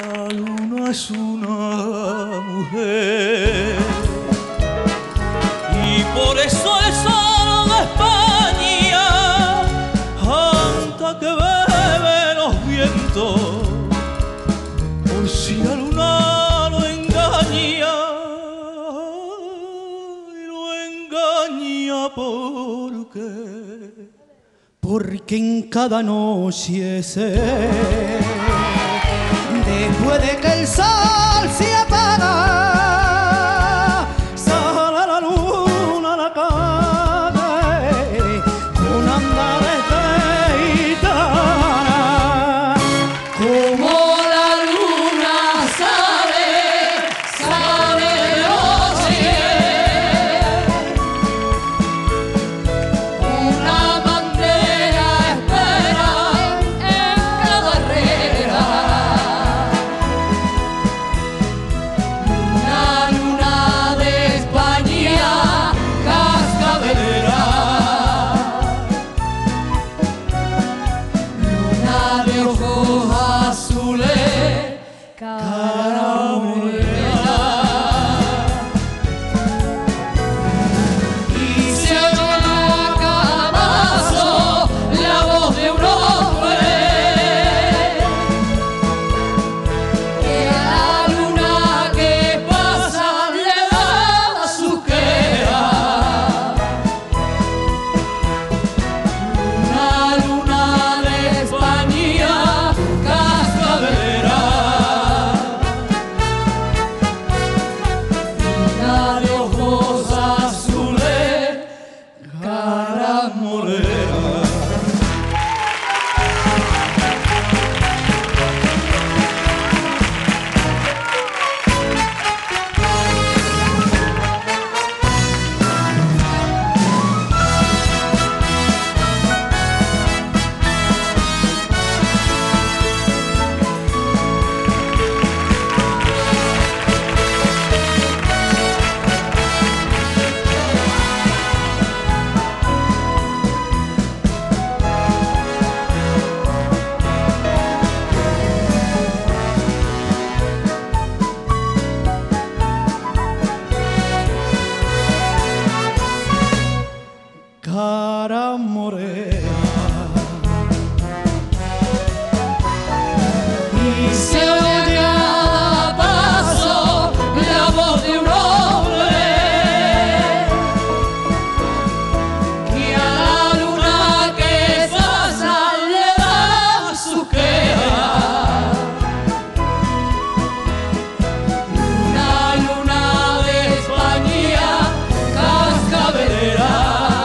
La luna es una mujer y por eso el sol de España canta que bebe los vientos, por si la luna lo engaña, y lo engaña porque en cada noche después de que el sol se apaga, sale la luna a la calle con andares de gitana. Como la luna sale de noche, una bandera espera en cada herrera. Una luna de España cascabelera, luna de ojos azules, cara morena. Y se oye a cada paso la voz de un hombre que a la luna que pasa le da su queja. Una luna de España cascabelera, luna de ojos azules, cara morena. Cara morena, Y se oye a cada paso la voz de un hombre que a la luna que pasa le da su queja. Una luna de España cascabelera,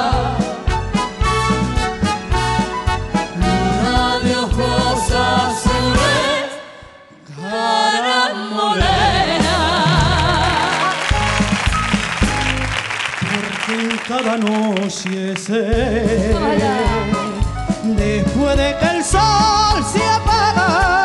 luna de ojos azules, cara morena. porque en cada noche después de que el sol se apaga,